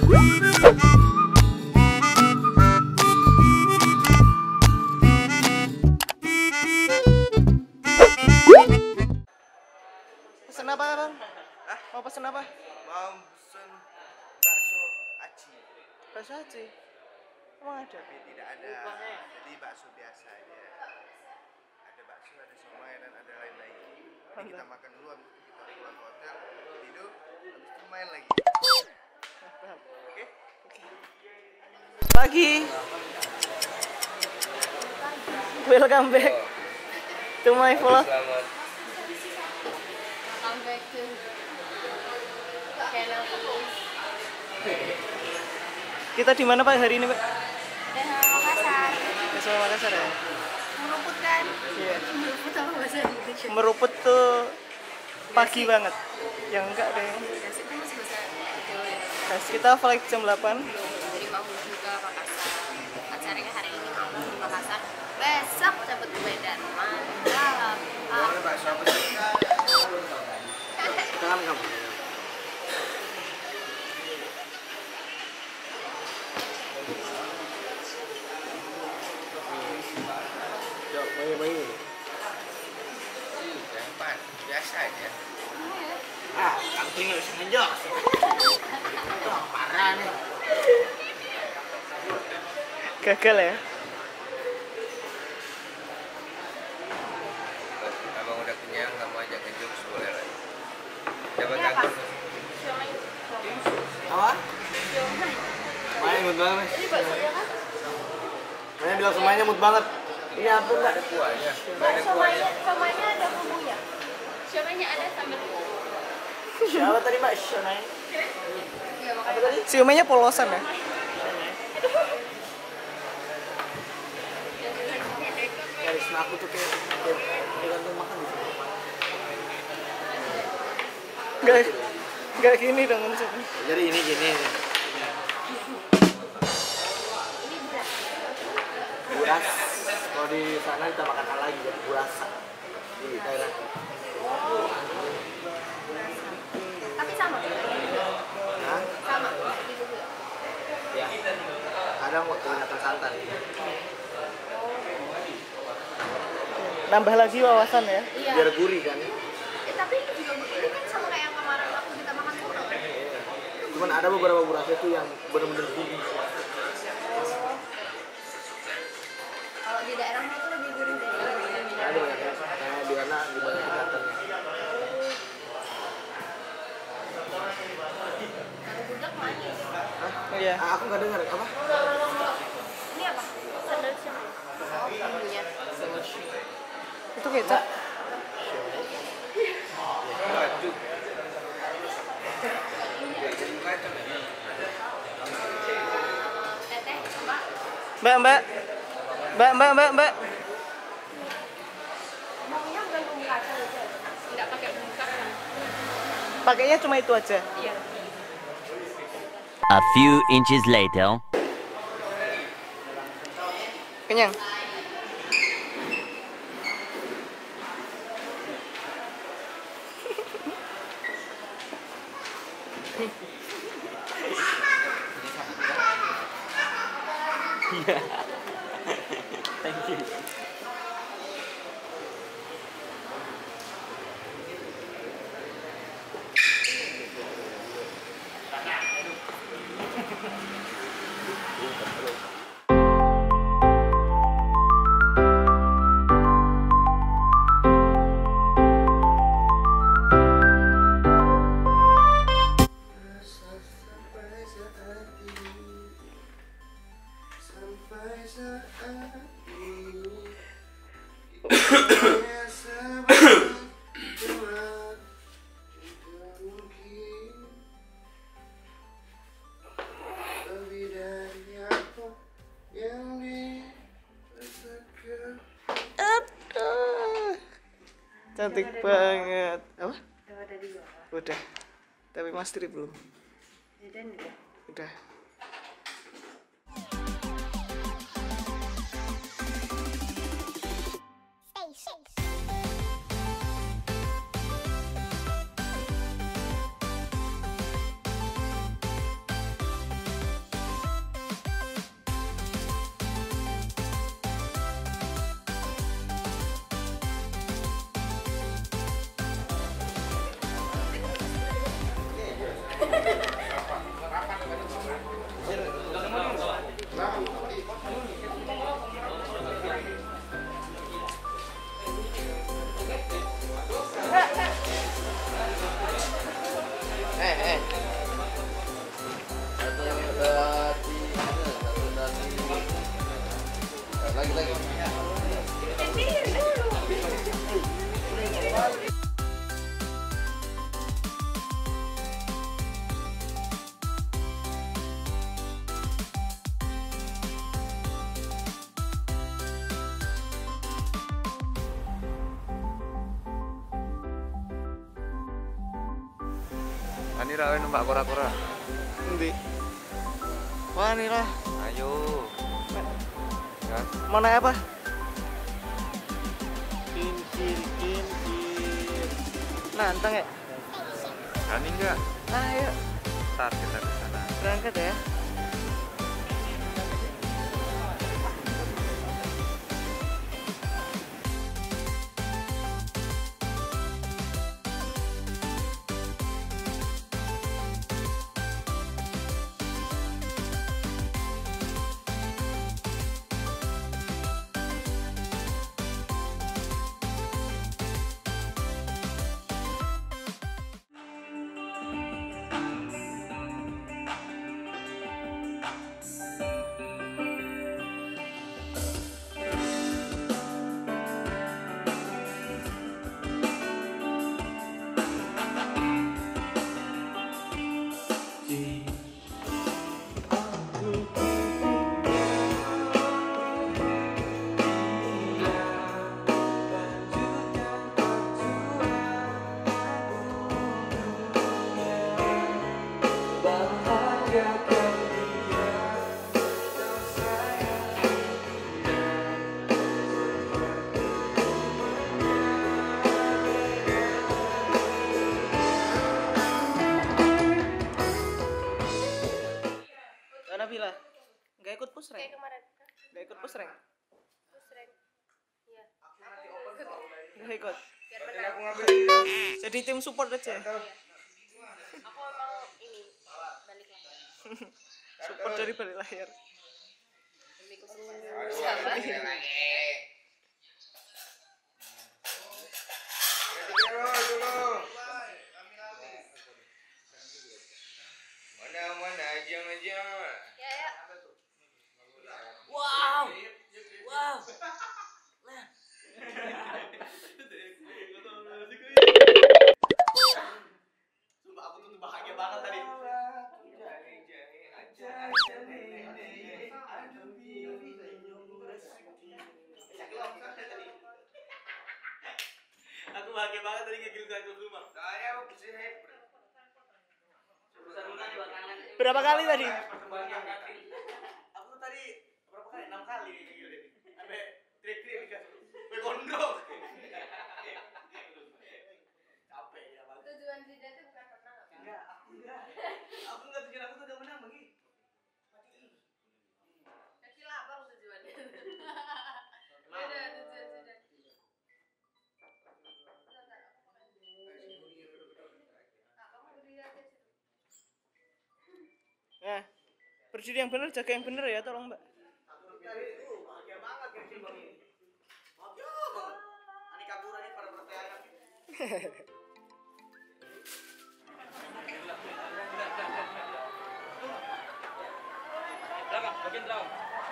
Pesen apa bang? Hah? Mau pesen apa? Mau pesen bakso aci. Bakso aci? Emang ada? Tapi tidak ada. Jadi bakso biasa aja. Ada bakso, ada somai dan ada lain-lain. Jadi kita makan dulu, habis itu kita pulang ke hotel, tidur, habis itu main lagi. Oke? Pagi. Welcome back to my vlog. Selamat. Welcome back to channel Fokus. Kita di mana Pak hari ini Pak? Dan Makassar. Di Makassar ya? Meruput kan? Iya. Meruput apa bahasa Indonesia? Meruput tuh pagi banget. Yang enggak deh. Gasik itu masih bahasa Jawa ya? Guys, kita flight jam 8. Dari Maung juga Makassar. Acaranya hari ini Maung di Makassar. Besok cabut ke Medan. Mantap. Boleh bakso apa sih? Tangan kamu. Bayi. Empat, biasa aja. Aku nggak bisa ngejok. Parah nih. Gagal ya? Abang udah kenyang, kamu ajak ngejok boleh lah. Dapat kantor. Apa? Main mood banget. Saya bilang semuanya mood banget. Iya betul Mbak. Ada kuahnya. Ada kuahnya. Somanya ada bumbunya. Somanya ada sambal. Siapa tadi Mbak? Shonai. Iya makanya. Siomenya polosan ya? Karisma aku tuh kayak gantung makan gitu. Enggak gini dong konsepnya. Jadi ini gini. Buras. Kalau di sana kita makan hal lagi ya, burasa. Di daerah. Tapi sama. Hah? Sama. Gitu juga. Ya. Kadang mau kebanyakan santan. Nambah lagi wawasan ya. Iya. Biar gurih kan. Tapi itu juga ini kan sama kayak yang kemarin waktu kita makan soto. Cuman ada beberapa burasa itu yang benar-benar gurih. Kalau di daerah itu lebih gurih dari ini. Ada ya kayak di mana di banyak santannya. Kalau budak manis. Hah? Oh iya. Ah, Aku nggak dengar apa? Ini apa? Sandal siapa? Oh, bumbunya. Itu kecap. Baju. Teteh, Mbak. Mbak. Bumbunya bukan bumbu kacang aja. Tidak pakai bumbu kacang. Pakainya cuma itu aja. Iya. A few inches later. Kenyang. Iya. Thank you. Cantik banget. Apa? Udah. Tapi Mas Tri belum. Udah. Lagi. Ani rawe numpak kora-kora. Endi? Wani lah. Ayo. Ya. Mau naik apa? Kincir. Nantang ya? Ani enggak? Nah, ayo. Ntar kita ke sana. Berangkat ya. Nabila, nggak ikut pusreng? Kayak kemarin. Nggak ikut pusreng? Pusreng. Iya. Nggak ikut. Biar menang. Jadi tim support aja. Aku emang ini balik layar. Support dari balik layar. Demi kesuksesan sama. Mana aja. Ya. Wow. Sumpah aku tuh bahagia banget tadi. Aku bahagia banget tadi ngegil ke rumah. Saya bisa hebat. Berapa kali tadi? Aku tadi berapa kali? 6 kali ngegil tadi. Sampai trik-trik dikasih. Gue gondrong. Capek ya, Bang. Tujuan Zida itu bukan menang. Enggak, aku enggak. Aku enggak tujuan aku tuh udah menang, Bang. Kecil apa tujuannya? Beda tujuan Zida. Nah, berdiri yang benar, jaga yang benar ya, tolong Mbak. Bahagia banget kecil Bang ini. Bahagia banget. Ani kaburannya pada percaya. Belakang, bagian belakang.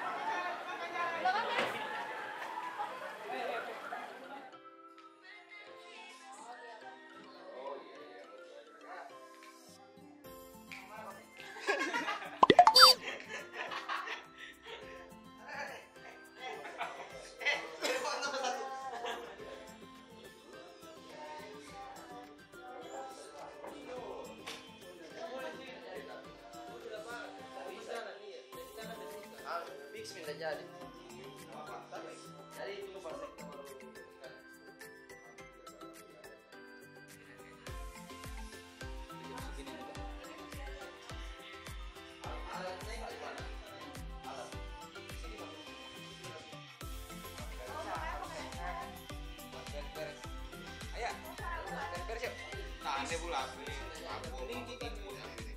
Fix minta jadi. Jadi itu pasti. Ayo. Beres yuk. Nah, ande pula. Aku tipu.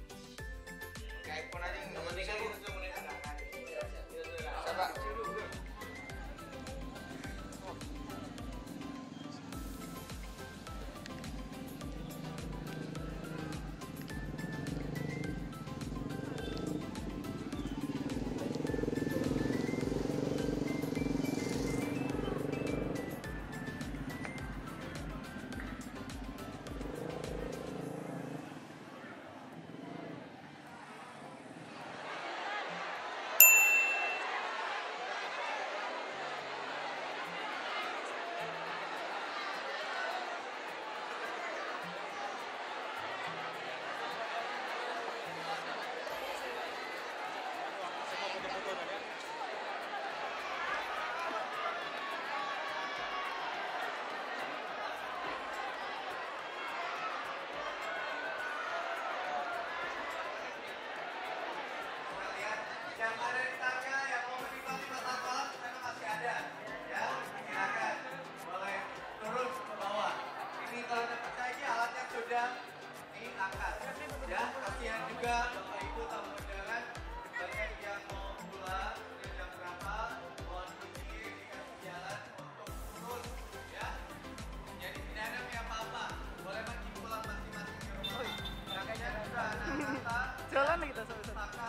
sana kita sampai sana.